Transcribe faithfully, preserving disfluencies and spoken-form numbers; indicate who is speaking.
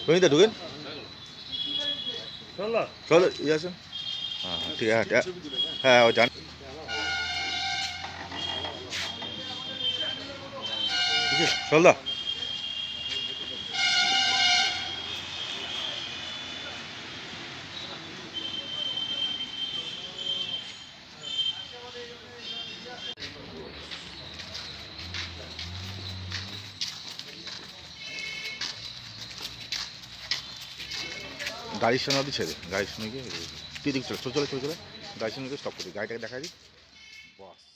Speaker 1: রোহিতা ঢুকেন চলো ইয়ে আসুন হ্যাঁ ঠিক আছে হ্যাঁ ও জান চলদা গাড়ির সামনে অবধি ছেড়ে গাড়ির সামনে গিয়ে তুই দিক চলে চলে চলে চলে গাড়ির সামনে গিয়ে স্টপ করবি গাড়িটাকে দেখা দিই বাস